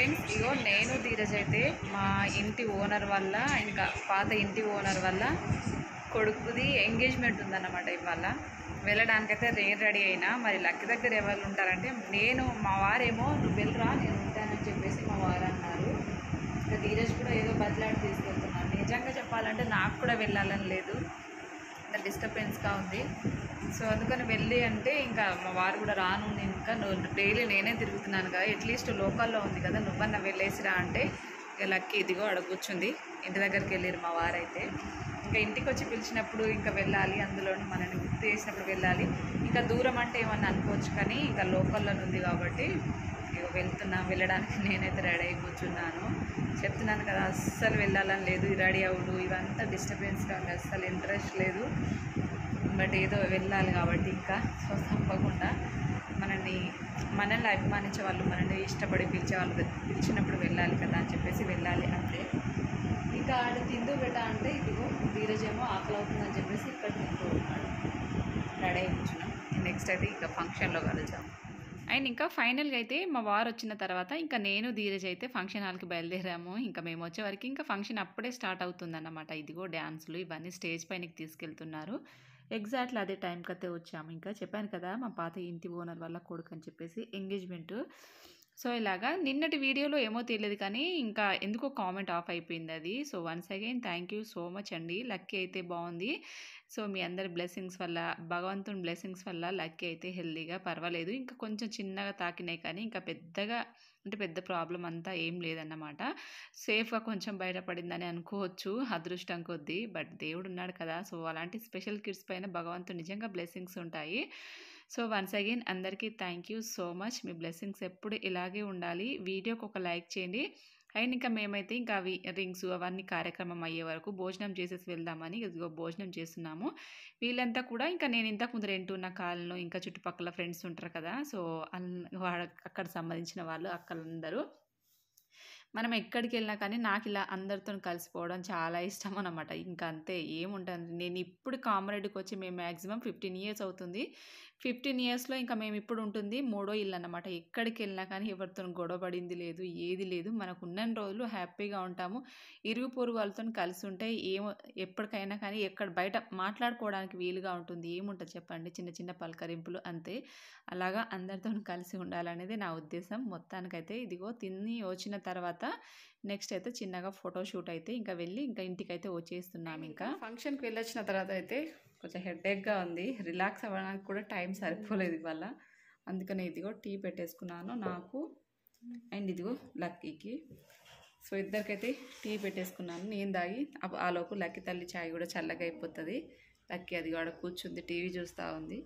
Friends, ఇగో నేను ధీరజ్ అయితే మా ఇంటి ఓనర్ వల్ల, ఇంకా పాత ఇంటి ఓనర్ వల్ల కొడుకుది ఎంగేజ్మెంట్ ఉందన్నమాట. ఇవాళ వెళ్ళడానికైతే రెడీ అయినా. మరి లక్కీ దగ్గర ఎవరు ఉంటారంటే మా వారేమో నువ్వు వెళ్ళరా నేను ఉంటానని చెప్పేసి మా వారు అన్నారు. ఇంకా ధీరజ్ కూడా ఏదో బదిలాడి తీసుకెళ్తున్నాను. నిజంగా చెప్పాలంటే నాకు కూడా వెళ్ళాలని లేదు, డిస్టర్బెన్స్గా ఉంది. సో అందుకని వెళ్ళి అంటే ఇంకా మా వారు కూడా రాను, ఇంకా డైలీ నేనే తిరుగుతున్నాను కదా, అట్లీస్ట్ లోకల్లో ఉంది కదా, నువ్వన్నా వెళ్ళేసిరా అంటే ఇక లక్కీ ఇదిగో అక్కడ కూర్చుంది. ఇంటి దగ్గరికి వెళ్ళారు మా వారైతే. ఇంకా ఇంటికి వచ్చి పిలిచినప్పుడు ఇంకా వెళ్ళాలి, అందులోనూ మనల్ని గుర్తు చేసినప్పుడు వెళ్ళాలి. ఇంకా దూరం అంటే ఏమన్నా అనుకోవచ్చు, కానీ ఇంకా లోకల్లో ఉంది కాబట్టి ఇక వెళ్ళడానికి నేనైతే రెడీ అయి కూర్చున్నాను. చెప్తున్నాను కదా, అస్సలు వెళ్ళాలని లేదు. రెడీ అవుడు ఇవంతా డిస్టర్బెన్స్గా ఉంది, అస్సలు ఇంట్రెస్ట్ లేదు. బట్ ఏదో వెళ్ళాలి కాబట్టి ఇంకా సో తప్పకుండా మనల్ని అభిమానించే వాళ్ళు, మనల్ని ఇష్టపడి పిలిచే వాళ్ళు పిలిచినప్పుడు వెళ్ళాలి కదా అని చెప్పేసి వెళ్ళాలి అంతే. ఇంకా ఆడ తిందు పెట్టా అంటే ఇదిగో ధీరజ్ ఏమో ఆకలి అవుతుందని చెప్పేసి ఇక్కడ తింటూ ఉన్నాడు. రెడీ అయి కూర్చున్నాం. నెక్స్ట్ అయితే ఇంకా ఫంక్షన్లో కలుద్దాం. అండ్ ఇంకా ఫైనల్గా అయితే మా వారు వచ్చిన తర్వాత ఇంకా నేను ధీరజ్ అయితే ఫంక్షన్ హాల్కి బయలుదేరాము. ఇంకా మేము వచ్చేవరకు ఇంకా ఫంక్షన్ అప్పుడే స్టార్ట్ అవుతుందన్నమాట. ఇదిగో డ్యాన్సులు ఇవన్నీ స్టేజ్ పైనకి తీసుకెళ్తున్నారు. ఎగ్జాక్ట్లీ అదే టైంకి అయితే వచ్చాము. ఇంకా చెప్పాను కదా మా పాత ఇంటి ఓనర్ వల్ల కొడుకు అని చెప్పేసి ఎంగేజ్మెంట్. సో ఇలాగా నిన్నటి వీడియోలో ఏమో తెలియదు, కానీ ఇంకా ఎందుకో కామెంట్ ఆఫ్ అయిపోయింది అది. So once again thank you so much అండి. లక్కీ అయితే బాగుంది. సో మీ అందరి బ్లెస్సింగ్స్ వల్ల, భగవంతుని బ్లెస్సింగ్స్ వల్ల లక్కీ అయితే హెల్దీగా పర్వాలేదు. ఇంకా కొంచెం చిన్నగా తాకినాయి, కానీ ఇంకా పెద్దగా అంటే పెద్ద ప్రాబ్లం అంతా ఏం లేదన్నమాట. సేఫ్గా కొంచెం బయటపడిందని అనుకోవచ్చు అదృష్టం కొద్దీ. బట్ దేవుడు ఉన్నాడు కదా, సో అలాంటి స్పెషల్ కిడ్స్ పైన భగవంతుడు నిజంగా బ్లెస్సింగ్స్ ఉంటాయి. సో వన్స్ అగైన్ అందరికీ థ్యాంక్ యూ సో మచ్. మీ బ్లెస్సింగ్స్ ఎప్పుడు ఇలాగే ఉండాలి. వీడియోకి ఒక లైక్ చేయండి. అండ్ ఇంకా మేమైతే ఇంకా అవి రింగ్స్ అవన్నీ కార్యక్రమం అయ్యే వరకు భోజనం చేసేసి వెళ్దామని ఇదిగో భోజనం చేస్తున్నాము. వీళ్ళంతా కూడా ఇంకా నేను ఇంతకుముందు రెంటున్న కాలంలో ఇంకా చుట్టుపక్కల ఫ్రెండ్స్ ఉంటారు కదా, సో అక్కడ సంబంధించిన వాళ్ళు అక్కలందరూ. మనం ఎక్కడికి వెళ్ళినా కానీ నాకు ఇలా అందరితో కలిసిపోవడం చాలా ఇష్టం అనమాట. ఇంకా అంతే ఏముంటుంది. నేను ఇప్పుడు కామారెడ్డికి వచ్చి మేము మ్యాక్సిమం 15 ఇయర్స్ అవుతుంది. 15 ఇయర్స్లో ఇంకా మేము ఇప్పుడు ఉంటుంది 3వ ఇల్లు అనమాట. ఎక్కడికి వెళ్ళినా కానీ ఎవరితో గొడవ పడింది లేదు, ఏది లేదు. మనకు ఉన్న రోజులు హ్యాపీగా ఉంటాము. ఇరుగు పొరుగు వాళ్ళతో కలిసి ఉంటే ఎప్పటికైనా కానీ ఎక్కడ బయట మాట్లాడుకోవడానికి వీలుగా ఉంటుంది. ఏముంటుంది చెప్పండి, చిన్న చిన్న పలకరింపులు అంతే. అలాగా అందరితో కలిసి ఉండాలనేది నా ఉద్దేశం. మొత్తానికైతే ఇదిగో తిని వచ్చిన తర్వాత నెక్స్ట్ అయితే చిన్నగా ఫోటోషూట్ అయితే ఇంకా వెళ్ళి ఇంకా ఇంటికైతే వచ్చేస్తున్నాం. ఇంకా ఫంక్షన్కి వెళ్ళొచ్చిన తర్వాత అయితే కొంచెం హెడేక్గా ఉంది. రిలాక్స్ అవ్వడానికి కూడా టైం సరిపోలేదు ఇవాళ. అందుకని ఇదిగో టీ పెట్టేసుకున్నాను నాకు అండ్ ఇదిగో లక్కీకి. సో ఇద్దరికైతే టీ పెట్టేసుకున్నాను. నేను తాగి ఆలోపు లక్కీ తల్లి చాయ్ కూడా చల్లగా అయిపోతుంది. లక్కీ అది కూడా కూర్చుంది, టీవీ చూస్తూ ఉంది.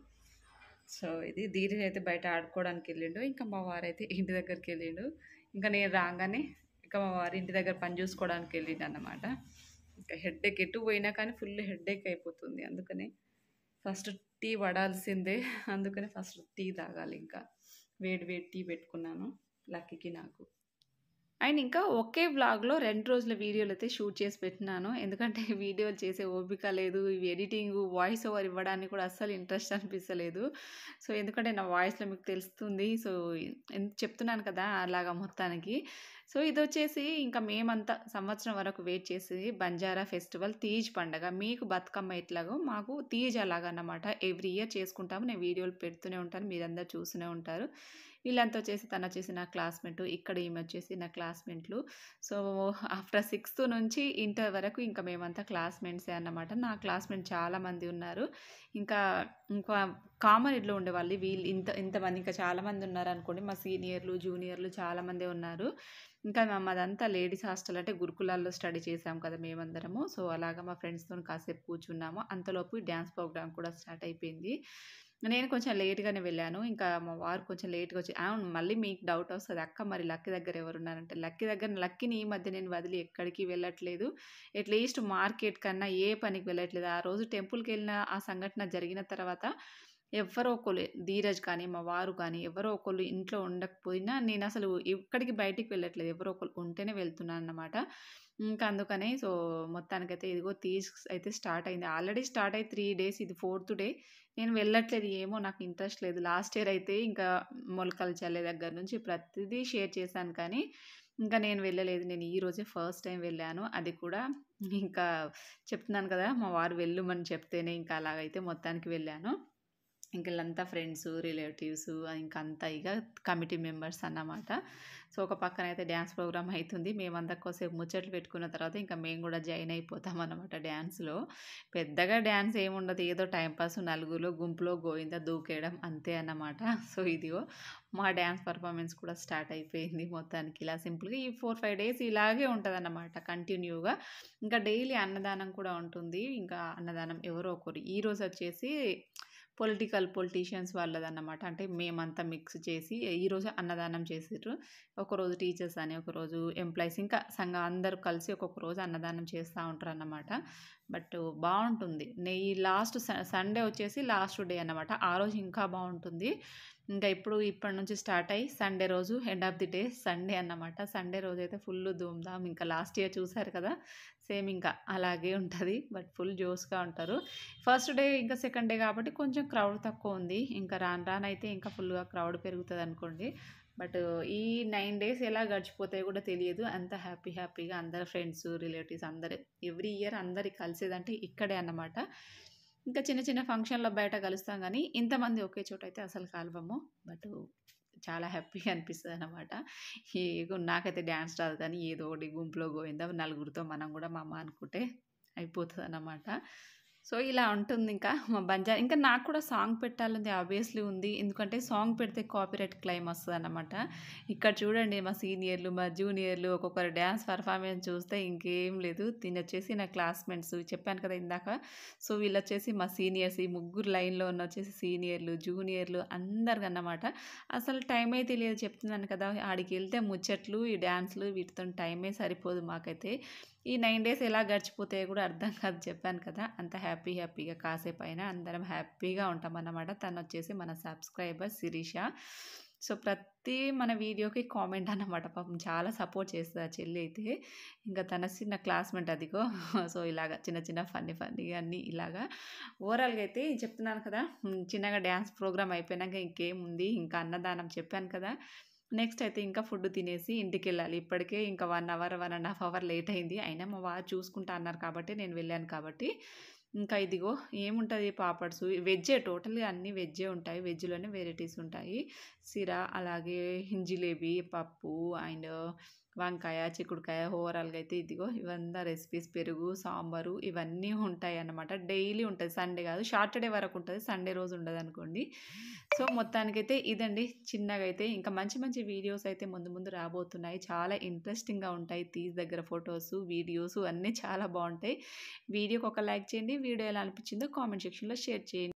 సో ఇది ధీరజ్ అయితే బయట ఆడుకోవడానికి వెళ్ళిండు. ఇంకా మా వారైతే ఇంటి దగ్గరికి వెళ్ళిండు. ఇంకా నేను రాగానే ఇంకా మా వారి ఇంటి దగ్గర పని చూసుకోవడానికి వెళ్ళిండు అన్నమాట. ఇంకా హెడ్ఏక్ ఎటు పోయినా కానీ ఫుల్ హెడ్ఏక్ అయిపోతుంది. అందుకని ఫస్ట్ టీ పడాల్సిందే. అందుకని ఫస్ట్ టీ తాగాలి. ఇంకా వేడి టీ పెట్టుకున్నాను లక్కీకి నాకు. అండ్ ఇంకా ఒకే వ్లాగ్లో 2 రోజుల వీడియోలు అయితే షూట్ చేసి పెట్టినాను. ఎందుకంటే వీడియోలు చేసే ఓపిక లేదు. ఇవి ఎడిటింగ్ వాయిస్ ఓవర్ ఇవ్వడానికి కూడా అస్సలు ఇంట్రెస్ట్ అనిపించలేదు. సో ఎందుకంటే నా వాయిస్లో మీకు తెలుస్తుంది. సో చెప్తున్నాను కదా అలాగా మొత్తానికి. సో ఇది వచ్చేసి ఇంకా మేమంతా సంవత్సరం వరకు వెయిట్ చేసి బంజారా ఫెస్టివల్ తీజ్ పండగ. మీకు బతుకమ్మ ఎట్లాగో మాకు తీజ్ అలాగన్నమాట. ఎవ్రీ ఇయర్ చేసుకుంటాము. నేను వీడియోలు పెడుతూనే ఉంటాను, మీరందరూ చూస్తూనే ఉంటారు. వీళ్ళంతా వచ్చేసి తను వచ్చేసి నా క్లాస్మేట్, ఇక్కడ ఈమె వచ్చేసి నా క్లాస్మేట్లు. సో ఆఫ్టర్ 6th నుంచి ఇంటర్ వరకు ఇంకా మేమంతా క్లాస్మేట్సే అన్నమాట. నా క్లాస్మేట్ చాలామంది ఉన్నారు. ఇంకా కామారెడ్డిలో ఉండేవాళ్ళు వీళ్ళు ఇంతమంది ఇంకా చాలామంది ఉన్నారు అనుకోండి. మా సీనియర్లు జూనియర్లు చాలామందే ఉన్నారు. ఇంకా మాదంతా లేడీస్ హాస్టల్ అంటే గురుకులాల్లో స్టడీ చేసాం కదా మేమందరము. సో అలాగా మా ఫ్రెండ్స్తో కాసేపు కూర్చున్నాము. అంతలోపు డ్యాన్స్ ప్రోగ్రామ్ కూడా స్టార్ట్ అయిపోయింది. నేను కొంచెం లేట్‌గానే వెళ్ళాను. ఇంకా మా వారు కొంచెం లేట్‌గా వచ్చి అవును, మళ్ళీ మీకు డౌట్ వస్తది. అక్క మరి లక్కీ దగ్గర ఎవరున్నారంటే లక్కీని ఈ మధ్య నేను వదిలి ఎక్కడికి వెళ్ళట్లేదు. అట్‌లీస్ట్ మార్కెట్ కన్నా ఏ పనికి వెళ్ళట్లేదు. ఆ రోజు టెంపుల్‌కెళ్ళిన ఆ సంఘటన జరిగిన తర్వాత ఎవ్వరో ఒకళ్ళు ధీరజ్ కానీ, మా వారు కానీ ఎవరో ఒకళ్ళు ఇంట్లో ఉండకపోయినా నేనసలు ఎక్కడికి బయటికి వెళ్ళట్లేదు. ఎవరో ఒకళ్ళు ఉంటేనే వెళ్తున్నానన్నమాట. ఇంకా అందుకనే సో మొత్తానికైతే ఇదిగో తీజ్ అయితే స్టార్ట్ అయింది. ఆల్రెడీ స్టార్ట్ అయ్యి 3 డేస్, ఇది 4th డే. నేను వెళ్ళట్లేదు. ఏమో నాకు ఇంట్రెస్ట్ లేదు. లాస్ట్ ఇయర్ అయితే ఇంకా మొలకలు చల్లే దగ్గర నుంచి ప్రతిదీ షేర్ చేశాను, కానీ ఇంకా నేను వెళ్ళలేదు. నేను ఈరోజే ఫస్ట్ టైం వెళ్ళాను. అది కూడా ఇంకా చెప్తున్నాను కదా! మా వారు వెళ్ళుమని చెప్తేనే ఇంకా అలాగైతే మొత్తానికి వెళ్ళాను. ఇంక ఈళ్ళంతా ఫ్రెండ్సు, రిలేటివ్సు ఇంకంతా ఇగ కమిటీ మెంబర్స్ అన్నమాట. సో, ఒక పక్కనైతే డాన్స్ ప్రోగ్రామ్ అయితుంది. మేమంతా కొద్దిసేపు ముచ్చట్లు పెట్టుకున్న తర్వాత ఇంక మేము గూడా జాయిన్ అయిపోతామన్నమాట డాన్స్‌లో. పెద్దగా డాన్స్ ఏముండదు. ఏదో టైమ్ పాస్ నలుగురిలో గుంపులో గోవిందా దూకేయడం అంతే అన్నమాట. సో, ఇదిగో మా డాన్స్ పెర్ఫార్మన్స్ కూడా స్టార్ట్ అయిపోయింది మొత్తానికి. ఇలా సింపుల్‌గా ఈ 4, 5 డేస్ ఇలాగే ఉంటదన్నమాట కంటిన్యూగా. ఇంకా డైలీ అన్నదానం కూడా ఉంటుంది. ఇంకా అన్నదానం ఎవరో ఒకరు ఈరోజొచ్చేసి పొలిటీషియన్స్ వాళ్ళదన్నమాట. అంటే మేమంతా మిక్స్ చేసి ఈరోజు అన్నదానం చేసిర్రు. ఒకరోజు టీచర్స్ అని, ఒకరోజు ఎంప్లాయీస్ ఇంకా సంఘం అందరూ కలిసి ఒక్కొక్క రోజు అన్నదానం చేస్తా ఉంటారన్నమాట. బట్ బావుంటుంది. ఈ లాస్ట్ సండే వచ్చేసి లాస్ట్ డే అన్నమాట. ఆ రోజు ఇంకా బావుంటుంది. ఇంకా ఇప్పటి నుంచి స్టార్ట్ అయ్యి సండే రోజు end of the day Sunday అన్నమాట. సండే రోజైతే ఫుల్లు ధూమ్‌ధామ్. ఇంకా లాస్ట్ ఇయర్ చూసారు కదా! సేమ్ ఇంకా అలాగే ఉంటది. బట్ ఫుల్ జోష్‌గా ఉంటారు. ఫస్ట్ డే ఇంకా సెకండ్ డే కాబట్టి కొంచెం క్రౌడ్ తక్కువుంది. ఇంకా రాను రానైతే ఇంకా ఫుల్‌గా క్రౌడ్ పెరుగుతదనుకోండి. బట్ ఈ 9 డేస్ ఎలా గడిచిపోతాయో కూడా తెలియదు. అంత హ్యాపీగా అందరు ఫ్రెండ్స్, రిలేటివ్స్ అందరూ ఎవ్రీ ఇయర్ అందరి కలిసేదంటే ఇక్కడే అన్నమాట. ఇంకా చిన్న చిన్న ఫంక్షన్‌లో బయట కలుస్తాం గానీ, ఇంతమంది ఒకే చోటైతే అసలు కలవము. బట్ చాలా హ్యాపీగా అనిపిస్తదనమాట. నాకైతే డాన్స్ రాదు కానీ ఏదో ఒకటి గుంపులో గోవిందా నలుగురితో మనం గూడా మమ అనుకుంటే అయిపోతదనమాట. సో, ఇలా ఉంటుందింకా మా ఇంకా నాకు కూడా సాంగ్ పెట్టాలని ఆబ్వియస్‌లీ ఉంది. ఎందుకంటే సాంగ్ పెడితే కాపీరైట్ క్లెయిమ్ వస్తదనమాట. ఇక్కడ చూడండి మా సీనియర్‌లు, మా జూనియర్‌లు ఒక్కొక్కరు డాన్స్ పెర్ఫార్మెన్స్ చూస్తే ఇంకేం లేదు. తినొచ్చేసి నా క్లాస్‌మేట్స్ చెప్పాను కదా ఇందాక. సో, వీళ్ళొచ్చేసి మా సీనియర్స్. ఈ ముగ్గురు లైన్‌లో వచ్చేసి సీనియర్‌లు, జూనియర్‌లు అందరికన్నమాట. అసలు టైమే తెలియదు చెప్తున్నాను కదా! ఆడికెళ్తే ముచ్చట్లు, ఈ డాన్స్‌లు వీటితోని టైమే సరిపోదు మాకైతే. ఈ 9 డేస్ ఎలా గడిచిపోతాయో కూడా అర్థం కాదు చెప్పాను కదా! అంత హ్యాపీగా కాసేపైనా అందరం హ్యాపీగా ఉంటామన్నమాట. తనొచ్చేసి మన సబ్స్క్రైబర్ శిరీష. సో, ప్రతి మన వీడియోకి కామెంట్ అన్నమాట. పాపం చాలా సపోర్ట్ చేస్తది ఆ చెల్లి అయితే. ఇంకా తన చిన్న క్లాస్‌మేట్ అదిగో. సో, ఇలాగ చిన్న ఫన్నీగా అన్నీ ఇలాగా. ఓవరాల్‌గా అయితే చెప్తున్నాను కదా! చిన్నగా డాన్స్ ప్రోగ్రామ్ అయిపోయినాక ఇంకేముంది ఇంకా అన్నదానం చెప్పాను కదా! నెక్స్ట్ అయితే ఇంకా ఫుడ్ తినేసి ఇంటికెళ్ళాలి. ఇప్పటికే ఇంకా 1 అవర్, 1 ½ అవర్ లేట్ అయింది. అయినా మా వారు చూసుకుంటా అన్నారు కాబట్టి నేను వెళ్ళాను కాబట్టి. ఇంకా ఇదిగో ఏముంటది పాపడ్సు వెజ్జే టోటల్‌గా అన్నీ వెజ్జే ఉంటాయి. వెజ్‌లోనే వేరైటీస్ ఉంటాయి. సిరా అలాగే జిలేబీ, పప్పు అండ్ వంకాయ, చిక్కుడుకాయ ఓవరాల్‌గా అయితే ఇదిగో ఇవంతా రెసిపీస్ పెరుగు, సాంబారు ఇవన్నీ ఉంటాయన్నమాట. డైలీ ఉంటది. సండే కాదు. సాటర్‌డే వరకు ఉంటది. సండే రోజు ఉండదనుకోండి. సో, మొత్తానికైతే ఇదండి చిన్నగా అయితే. ఇంకా మంచి వీడియోస్ అయితే ముందు రాబోతున్నాయి. చాలా ఇంట్రెస్టింగ్‌గా ఉంటాయి. దగ్గర ఫోటోసు, వీడియోసు అన్నీ చాలా బావుంటాయి. వీడియోకి ఒక లైక్ చేయండి. వీడియో ఎలా అనిపించిందో కామెంట్ సెక్షన్‌లో షేర్ చేయండి.